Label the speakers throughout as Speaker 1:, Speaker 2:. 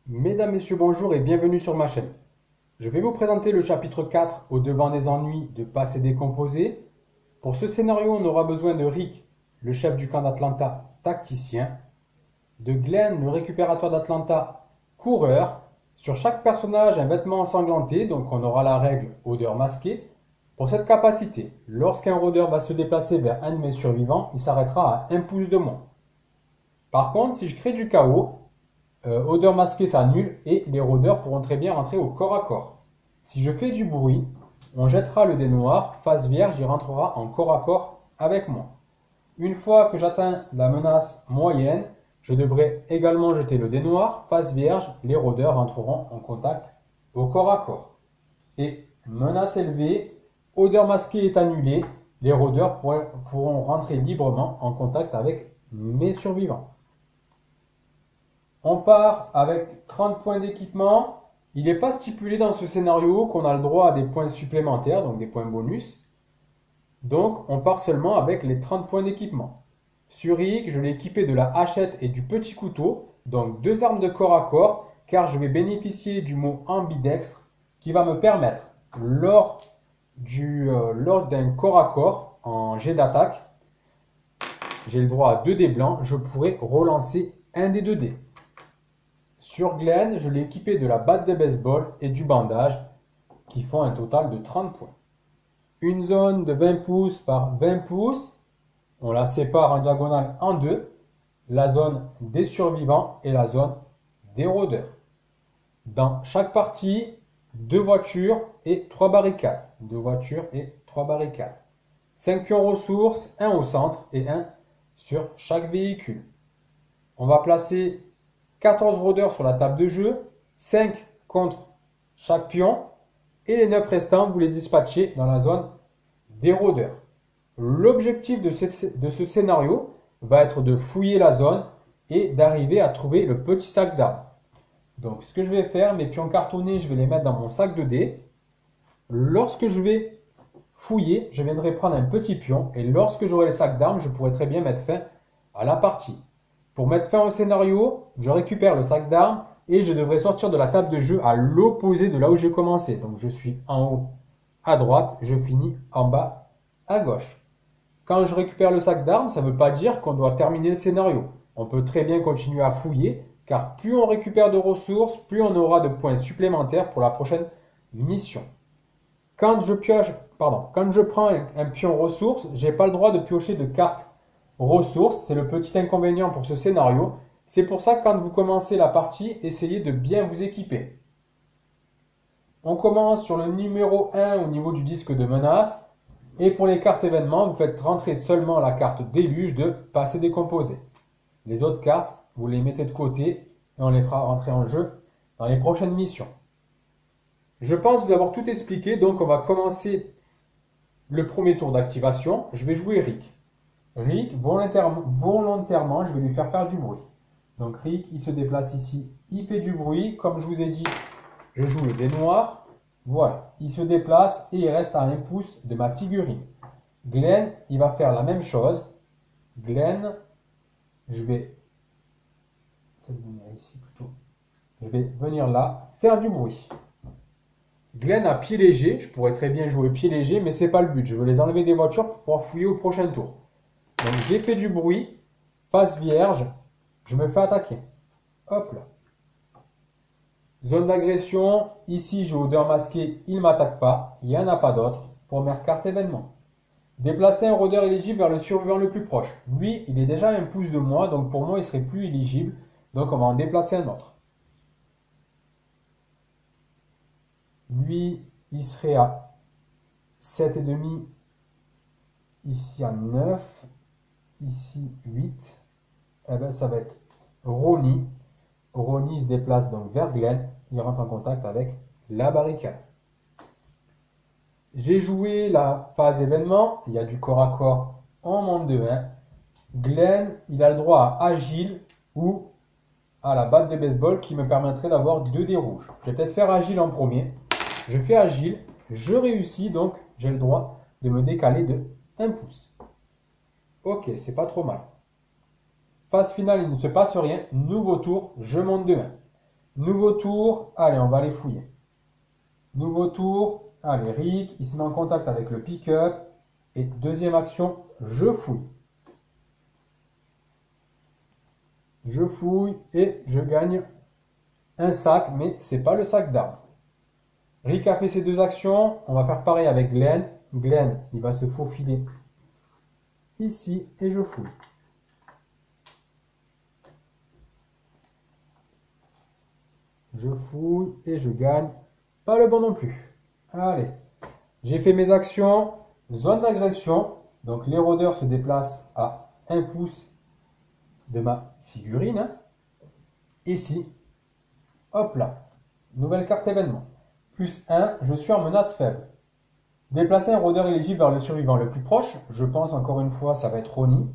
Speaker 1: Mesdames, Messieurs, bonjour et bienvenue sur ma chaîne. Je vais vous présenter le chapitre 4 au devant des ennuis de passé décomposé. Pour ce scénario, on aura besoin de Rick, le chef du camp d'Atlanta, tacticien, de Glenn, le récupérateur d'Atlanta, coureur. Sur chaque personnage, un vêtement ensanglanté, donc on aura la règle odeur masquée. Pour cette capacité, lorsqu'un rôdeur va se déplacer vers un de mes survivants, il s'arrêtera à 1 pouce de moins. Par contre, si je crée du chaos, odeur masquée s'annule et les rôdeurs pourront très bien rentrer au corps à corps. Si je fais du bruit, on jettera le dé noir, face vierge, il rentrera en corps à corps avec moi. Une fois que j'atteins la menace moyenne, je devrais également jeter le dé noir, face vierge, les rôdeurs rentreront en contact au corps à corps. Et menace élevée, odeur masquée est annulée, les rôdeurs pourront rentrer librement en contact avec mes survivants. On part avec 30 points d'équipement. Il n'est pas stipulé dans ce scénario qu'on a le droit à des points supplémentaires, donc des points bonus. Donc on part seulement avec les 30 points d'équipement. Sur Rick, je l'ai équipé de la hachette et du petit couteau, donc deux armes de corps à corps, car je vais bénéficier du mot ambidextre qui va me permettre, lors d'un corps à corps en jet d'attaque, j'ai le droit à 2 dés blancs, je pourrai relancer un des 2 dés. Sur Glenn, je l'ai équipé de la batte de baseball et du bandage qui font un total de 30 points. Une zone de 20 pouces par 20 pouces, on la sépare en diagonale en deux, la zone des survivants et la zone des rôdeurs. Dans chaque partie, 2 voitures et 3 barricades. 2 voitures et 3 barricades. 5 pions ressources, 1 au centre et 1 sur chaque véhicule. On va placer 14 rôdeurs sur la table de jeu, 5 contre chaque pion, et les 9 restants, vous les dispatchez dans la zone des rôdeurs. L'objectif de ce scénario va être de fouiller la zone et d'arriver à trouver le petit sac d'armes. Donc ce que je vais faire, mes pions cartonnés, je vais les mettre dans mon sac de dés. Lorsque je vais fouiller, je viendrai prendre un petit pion, et lorsque j'aurai le sac d'armes, je pourrai très bien mettre fin à la partie. Pour mettre fin au scénario, je récupère le sac d'armes et je devrais sortir de la table de jeu à l'opposé de là où j'ai commencé. Donc je suis en haut à droite, je finis en bas à gauche. Quand je récupère le sac d'armes, ça ne veut pas dire qu'on doit terminer le scénario. On peut très bien continuer à fouiller, car plus on récupère de ressources, plus on aura de points supplémentaires pour la prochaine mission. Quand je prends un pion ressources, je n'ai pas le droit de piocher de cartes ressources, c'est le petit inconvénient pour ce scénario. C'est pour ça que quand vous commencez la partie, essayez de bien vous équiper. On commence sur le numéro 1 au niveau du disque de menace. Et pour les cartes événements, vous faites rentrer seulement la carte déluge de passé décomposé. Les autres cartes, vous les mettez de côté et on les fera rentrer en jeu dans les prochaines missions. Je pense vous avoir tout expliqué, donc on va commencer le premier tour d'activation. Je vais jouer Rick. Rick, volontairement, je vais lui faire du bruit. Donc Rick, il se déplace ici, il fait du bruit. Comme je vous ai dit, je joue le dé noir. Voilà, il se déplace et il reste à 1 pouce de ma figurine. Glenn, il va faire la même chose. Glenn, je vais venir ici plutôt. Je vais venir là, faire du bruit. Glenn a pied léger, je pourrais très bien jouer pied léger, mais c'est pas le but. Je veux les enlever des voitures pour pouvoir fouiller au prochain tour. Donc j'ai fait du bruit, face vierge, je me fais attaquer. Hop là. Zone d'agression, ici j'ai odeur masquée, il ne m'attaque pas, il n'y en a pas d'autre. Première carte événement. Déplacer un rôdeur éligible vers le survivant le plus proche. Lui, il est déjà à 1 pouce de moi, donc pour moi il serait plus éligible. Donc on va en déplacer un autre. Lui, il serait à 7,5, ici à 9, ici 8. Eh bien, ça va être Ronnie. Ronnie se déplace donc vers Glenn. Il rentre en contact avec la barricade. J'ai joué la phase événement. Il y a du corps à corps en monde de 1. Glenn, il a le droit à agile ou à la batte de baseball qui me permettrait d'avoir 2 dés rouges. Je vais peut-être faire agile en premier. Je fais agile. Je réussis donc j'ai le droit de me décaler de 1 pouce. Ok, c'est pas trop mal. Phase finale, il ne se passe rien. Nouveau tour, je monte de 1. Nouveau tour. Allez, on va aller fouiller. Nouveau tour. Allez, Rick, il se met en contact avec le pick-up. Et deuxième action, je fouille. Je fouille et je gagne un sac, mais c'est pas le sac d'armes. Rick a fait ses deux actions. On va faire pareil avec Glenn. Glenn, il va se faufiler ici et je fouille. Je fouille et je gagne. Pas le bon non plus. Allez, j'ai fait mes actions. Zone d'agression. Donc les rôdeurs se déplacent à 1 pouce de ma figurine. Ici. Hop là. Nouvelle carte événement. Plus 1, je suis en menace faible. Déplacer un rôdeur éligible vers le survivant le plus proche. Je pense encore une fois, ça va être Ronnie.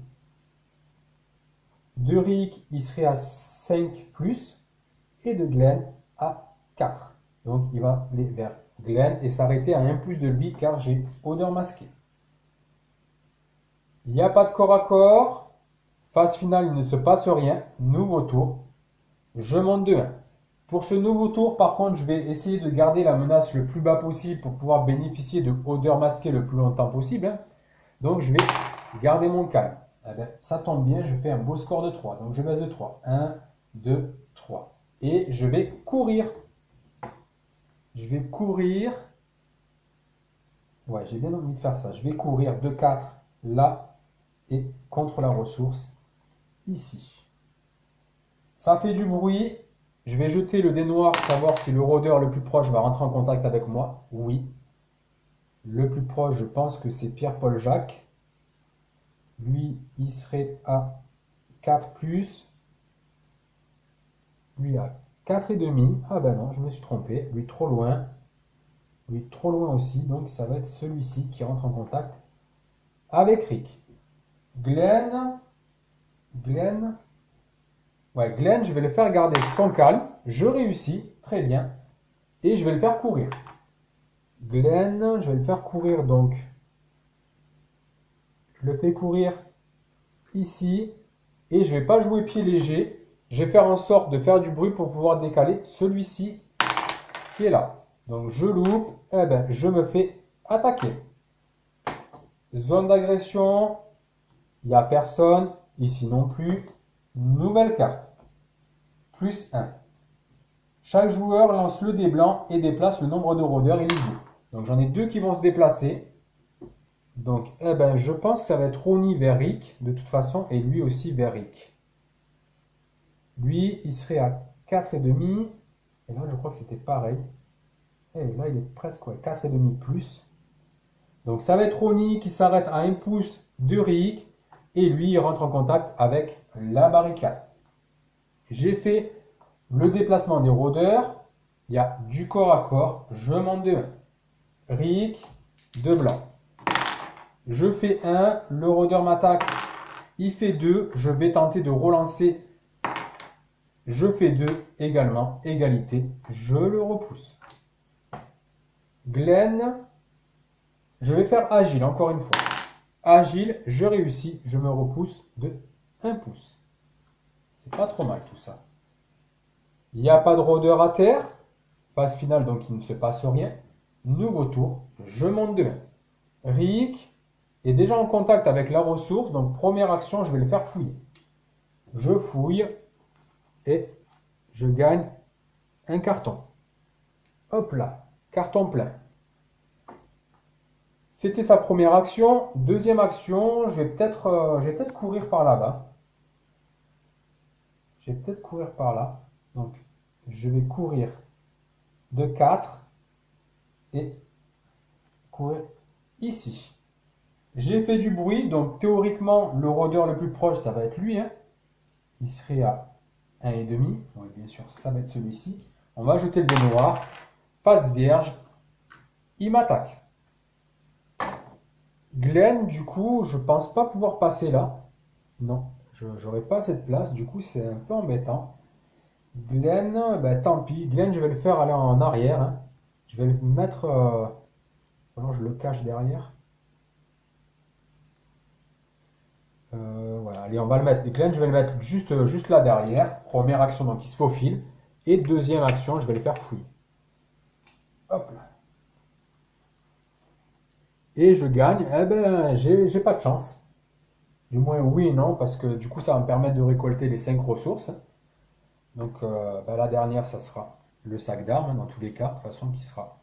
Speaker 1: De Rick, il serait à 5 plus. Et de Glenn à 4. Donc il va aller vers Glenn et s'arrêter à 1 plus de lui car j'ai odeur masquée. Il n'y a pas de corps à corps. Phase finale, il ne se passe rien. Nouveau tour. Je monte de 1. Pour ce nouveau tour, par contre, je vais essayer de garder la menace le plus bas possible pour pouvoir bénéficier de odeur masquée le plus longtemps possible. Donc je vais garder mon calme. Eh bien, ça tombe bien, je fais un beau score de 3. Donc je baisse de 3. 1, 2, 3. Et je vais courir. Je vais courir. Ouais, j'ai bien envie de faire ça. Je vais courir de 4 là et contre la ressource ici. Ça fait du bruit. Je vais jeter le dé noir, savoir si le rôdeur le plus proche va rentrer en contact avec moi. Oui. Le plus proche, je pense que c'est Pierre-Paul Jacques. Lui, il serait à 4 plus. Lui à 4,5. Ah ben non, je me suis trompé. Lui trop loin. Lui trop loin aussi. Donc ça va être celui-ci qui rentre en contact avec Rick. Glenn. Ouais, Glenn, je vais le faire garder son calme. Je réussis. Très bien. Et je vais le faire courir. Glenn, je vais le faire courir donc. Je le fais courir ici. Et je ne vais pas jouer pied léger. Je vais faire en sorte de faire du bruit pour pouvoir décaler celui-ci qui est là. Donc je loupe. Eh ben, je me fais attaquer. Zone d'agression. Il n'y a personne. Ici non plus. Nouvelle carte. Plus 1. Chaque joueur lance le dé blanc et déplace le nombre de rôdeurs éligibles. Donc j'en ai 2 qui vont se déplacer. Donc eh ben, je pense que ça va être Ronnie vers Rick de toute façon et lui aussi vers Rick. Lui, il serait à 4,5. Et là, je crois que c'était pareil. Et là, il est presque 4,5 plus. Donc ça va être Ronnie qui s'arrête à 1 pouce de Rick. Et lui, il rentre en contact avec la barricade. J'ai fait le déplacement des rôdeurs. Il y a du corps à corps. Je monte de 1. Rick, de blanc. Je fais 1. Le rôdeur m'attaque. Il fait 2. Je vais tenter de relancer. Je fais 2 également. Égalité. Je le repousse. Glenn. Je vais faire agile encore une fois. Agile, je réussis, je me repousse de 1 pouce. C'est pas trop mal tout ça. Il n'y a pas de rôdeur à terre. Phase finale, donc il ne se passe rien. Nouveau tour, je monte de 1. Rick est déjà en contact avec la ressource, donc première action, je vais le faire fouiller. Je fouille et je gagne un carton. Hop là, carton plein. C'était sa première action. Deuxième action, je vais peut-être courir par là-bas. Je vais peut-être courir par là. Donc, je vais courir de 4 et courir ici. J'ai fait du bruit, donc théoriquement, le rôdeur le plus proche, ça va être lui. Il serait à 1,5. Oui, bien sûr, ça va être celui-ci. On va jeter le dé noir. Face vierge. Il m'attaque. Glenn, du coup, je pense pas pouvoir passer là. Non, je n'aurai pas cette place. Du coup, c'est un peu embêtant. Glenn, ben, tant pis. Glenn, je vais le faire aller en arrière. Je vais le mettre... alors, je le cache derrière. Voilà, allez, on va le mettre. Glenn, je vais le mettre juste là derrière. Première action, donc il se faufile. Et deuxième action, je vais le faire fouiller. Hop là. Et je gagne. Eh ben, j'ai pas de chance. Du moins, oui et non, parce que du coup, ça va me permettre de récolter les 5 ressources. Donc, ben, la dernière, ça sera le sac d'armes, dans tous les cas, de toute façon, qui sera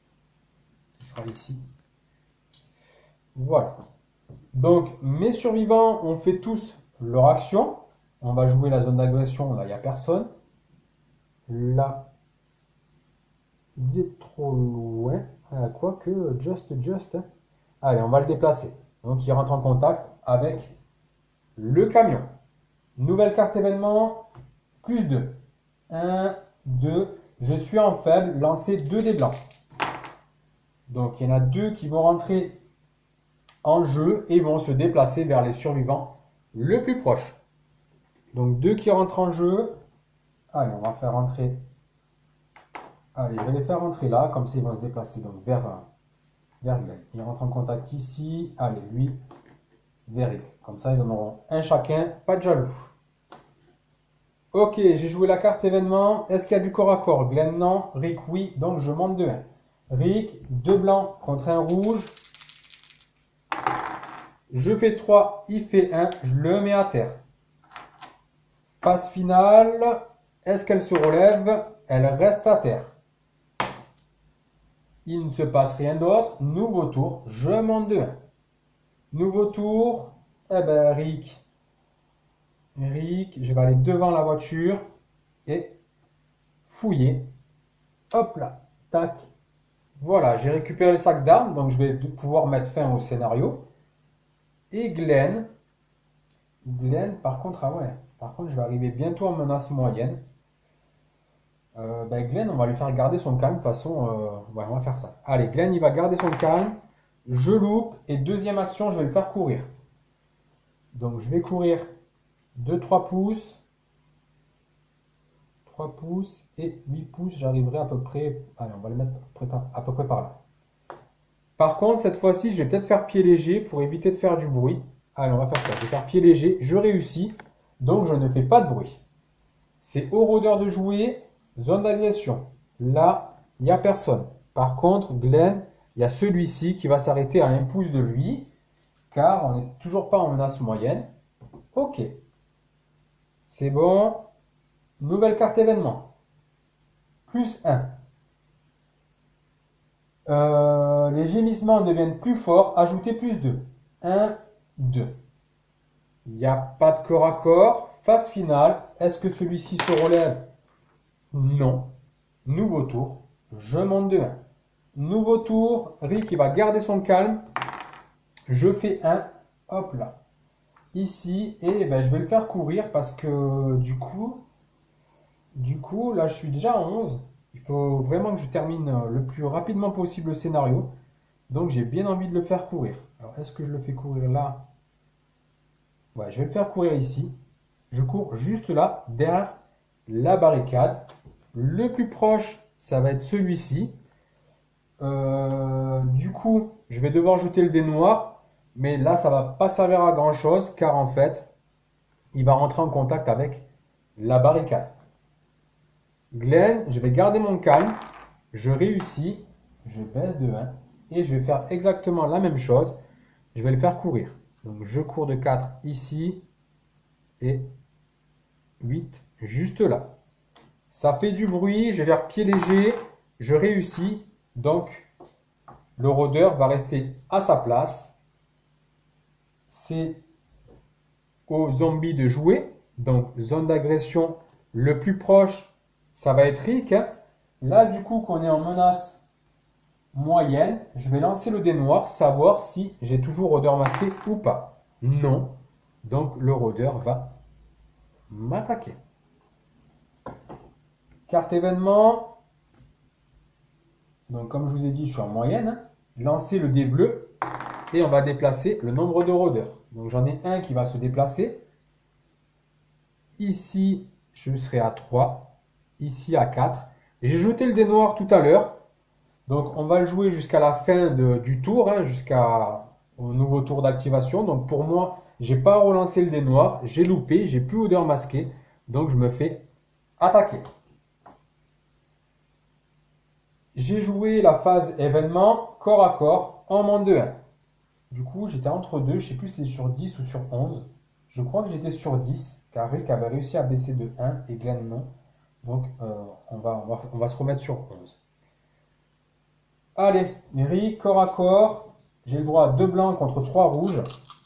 Speaker 1: ici. Voilà. Donc, mes survivants ont fait tous leur action. On va jouer la zone d'agression. Là, il n'y a personne. Là, il est trop loin. Quoique, just. Allez, on va le déplacer. Donc, il rentre en contact avec le camion. Nouvelle carte événement, plus 2. 1, 2. Je suis en faible. Lancez 2 dés blancs. Donc, il y en a 2 qui vont rentrer en jeu et vont se déplacer vers les survivants le plus proche. Donc 2 qui rentrent en jeu. Allez, on va faire rentrer. Allez, je vais les faire rentrer là, comme ça ils vont se déplacer donc vers Glenn. Ils rentrent en contact ici. Allez, lui, vers Rick. Comme ça, ils en auront un chacun, pas de jaloux. Ok, j'ai joué la carte événement. Est-ce qu'il y a du corps à corps? Glenn, non. Rick, oui. Donc je monte de 1. Rick, 2 blancs contre un rouge. Je fais 3, il fait 1, je le mets à terre. Phase finale, est-ce qu'elle se relève? Elle reste à terre. Il ne se passe rien d'autre. Nouveau tour, je monte de 1. Nouveau tour, eh ben Rick, je vais aller devant la voiture et fouiller. Hop là, tac. Voilà, j'ai récupéré le sac d'armes, donc je vais pouvoir mettre fin au scénario. Et Glenn, par contre, je vais arriver bientôt en menace moyenne. Glenn, on va lui faire garder son calme. De toute façon, on va faire ça. Allez, Glenn, il va garder son calme. Je loupe. Et deuxième action, je vais le faire courir. Donc, je vais courir 2-3 pouces. 3 pouces et 8 pouces. J'arriverai à peu près. Allez, on va le mettre à peu près par là. Par contre, cette fois-ci, je vais peut-être faire pied léger pour éviter de faire du bruit. Allez, on va faire ça. Je vais faire pied léger. Je réussis. Donc, je ne fais pas de bruit. C'est au rôdeur de jouer. Zone d'agression. Là, il n'y a personne. Par contre, Glenn, il y a celui-ci qui va s'arrêter à 1 pouce de lui. Car on n'est toujours pas en menace moyenne. Ok. C'est bon. Nouvelle carte événement. Plus 1. Les gémissements deviennent plus forts. Ajoutez plus 2. 1, 2. Il n'y a pas de corps à corps. Phase finale. Est-ce que celui-ci se relève? Non. Nouveau tour. Je monte de 1. Nouveau tour. Rick, il va garder son calme. Je fais 1. Hop là. Ici. Et ben, je vais le faire courir parce que du coup, là, je suis déjà à 11. Il faut vraiment que je termine le plus rapidement possible le scénario. Donc, j'ai bien envie de le faire courir. Alors, est-ce que je le fais courir là? Ouais, je vais le faire courir ici. Je cours juste là, derrière la barricade. Le plus proche, ça va être celui-ci. Du coup, je vais devoir jeter le dé noir. Mais là, ça ne va pas servir à grand-chose. Car en fait, il va rentrer en contact avec la barricade. Glenn, je vais garder mon calme. Je réussis. Je baisse de 1. Et je vais faire exactement la même chose. Je vais le faire courir. Donc, je cours de 4 ici. Et 8 juste là. Ça fait du bruit. Je vais faire pied léger. Je réussis. Donc, le rôdeur va rester à sa place. C'est aux zombies de jouer. Donc, zone d'agression le plus proche, ça va être Rick. Là, du coup, qu'on est en menace moyenne, je vais lancer le dé noir, savoir si j'ai toujours rôdeur masqué ou pas. Non. Donc, le rôdeur va m'attaquer. Carte événement. Donc, comme je vous ai dit, je suis en moyenne. Lancer le dé bleu et on va déplacer le nombre de rôdeurs. Donc, j'en ai un qui va se déplacer. Ici, je serai à 3. Ici, à 4. J'ai jeté le dé noir tout à l'heure. Donc, on va le jouer jusqu'à la fin du tour, jusqu'au nouveau tour d'activation. Donc, pour moi, j'ai pas relancé le dé noir. J'ai loupé, j'ai plus odeur masquée. Donc, je me fais attaquer. j'ai joué la phase événement corps à corps en moins de 1. Du coup, j'étais entre deux, je ne sais plus si c'est sur 10 ou sur 11. Je crois que j'étais sur 10, car Rick avait réussi à baisser de 1 et Glenn non. Donc, on va se remettre sur 11. Allez, Rick, corps à corps. J'ai le droit à 2 blancs contre 3 rouges.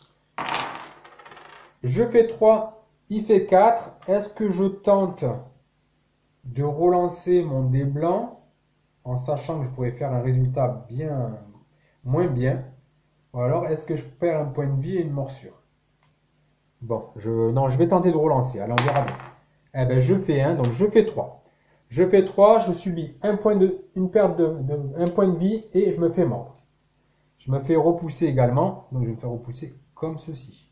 Speaker 1: Je fais 3, il fait 4. Est-ce que je tente de relancer mon dé blanc en sachant que je pourrais faire un résultat bien moins bien? Ou alors, est-ce que je perds un point de vie et une morsure? Bon, non, je vais tenter de relancer. Allez, on verra bien. Eh bien, je fais 1, donc je fais 3. Je fais 3, je subis une perte un point de vie et je me fais mordre. Je me fais repousser également, donc je vais me faire repousser comme ceci.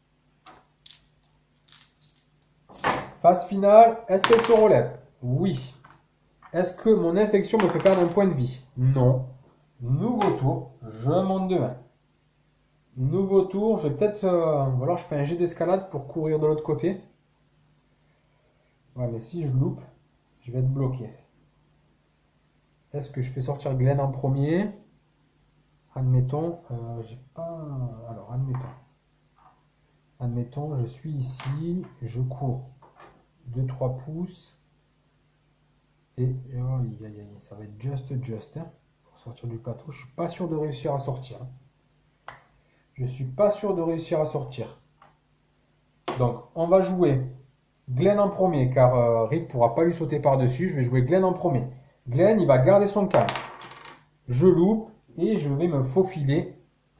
Speaker 1: Phase finale, est-ce qu'elle se relève? Oui. Est-ce que mon infection me fait perdre un point de vie? Non. Nouveau tour, je monte de 1. Nouveau tour, je vais peut-être... ou alors je fais un jet d'escalade pour courir de l'autre côté. Ouais, mais si je loupe, je vais être bloqué. Est-ce que je fais sortir Glenn en premier? Admettons, j'ai pas... Alors, admettons, je suis ici, je cours 2-3 pouces. Et ça va être just hein, pour sortir du plateau. Je suis pas sûr de réussir à sortir. Je suis pas sûr de réussir à sortir. Donc, on va jouer Glenn en premier, car Rick ne pourra pas lui sauter par-dessus. Je vais jouer Glenn en premier. Glenn, il va garder son calme. Je loupe et je vais me faufiler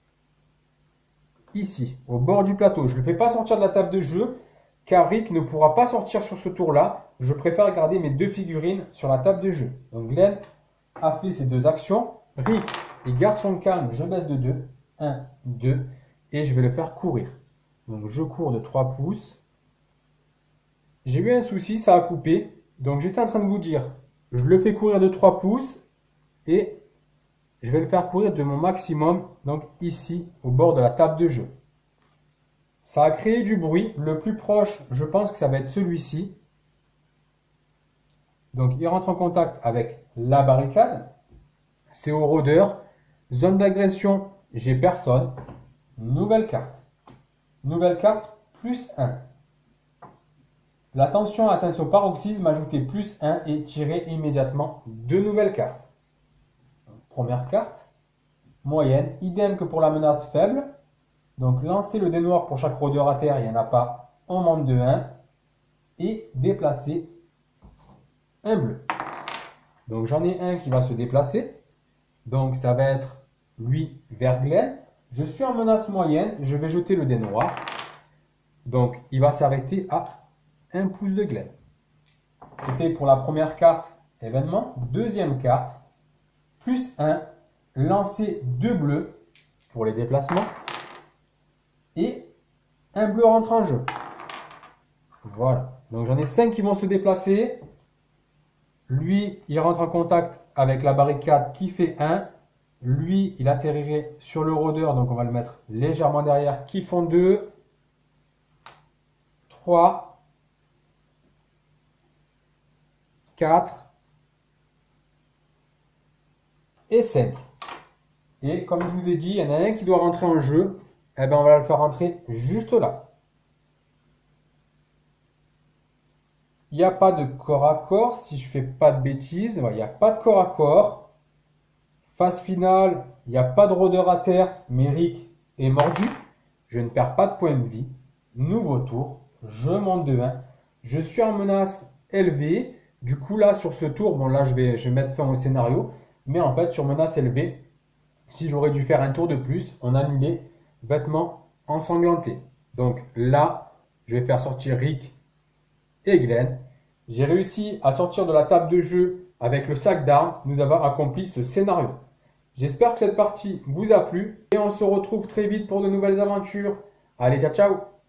Speaker 1: ici, au bord du plateau. Je ne le fais pas sortir de la table de jeu, car Rick ne pourra pas sortir sur ce tour-là. Je préfère garder mes 2 figurines sur la table de jeu. Donc Glenn a fait ses 2 actions. Rick, il garde son calme, je baisse de 2. 1, 2. Et je vais le faire courir. Donc je cours de 3 pouces. J'ai eu un souci, ça a coupé. Donc j'étais en train de vous dire, je le fais courir de 3 pouces. Et je vais le faire courir de mon maximum. Donc ici, au bord de la table de jeu. Ça a créé du bruit. Le plus proche, je pense que ça va être celui-ci. Donc, il rentre en contact avec la barricade. C'est au rôdeur. Zone d'agression, j'ai personne. Nouvelle carte. Nouvelle carte, plus 1. La tension atteint son paroxysme, ajoutez plus 1 et tirez immédiatement 2 nouvelles cartes. Première carte. Moyenne, idem que pour la menace faible. Donc, lancez le dé noir pour chaque rôdeur à terre, il n'y en a pas. On monte de 1. Et déplacez un bleu. Donc, j'en ai un qui va se déplacer. Donc, ça va être lui vers Glenn. Je suis en menace moyenne. Je vais jeter le dé noir. Donc, il va s'arrêter à 1 pouce de Glenn. C'était pour la première carte événement. Deuxième carte, plus 1. Lancez 2 bleus pour les déplacements. Et un bleu rentre en jeu. Voilà. Donc j'en ai 5 qui vont se déplacer. Lui, il rentre en contact avec la barricade qui fait 1. Lui, il atterrirait sur le rôdeur. Donc on va le mettre légèrement derrière qui font 2. 3. 4. Et 5. Et comme je vous ai dit, il y en a un qui doit rentrer en jeu. Eh bien, on va le faire rentrer juste là. Il n'y a pas de corps à corps, si je ne fais pas de bêtises. Il n'y a pas de corps à corps. Phase finale, il n'y a pas de rôdeur à terre, mais Rick est mordu. Je ne perds pas de points de vie. Nouveau tour, je monte de 1. Je suis en menace élevée. Du coup, là, sur ce tour, bon, là, je vais mettre fin au scénario. Mais en fait, sur menace élevée, si j'aurais dû faire un tour de plus, on annulait vêtements ensanglantés. Donc là, je vais faire sortir Rick et Glenn. J'ai réussi à sortir de la table de jeu avec le sac d'armes. Nous avons accompli ce scénario. J'espère que cette partie vous a plu et on se retrouve très vite pour de nouvelles aventures. Allez, ciao, ciao!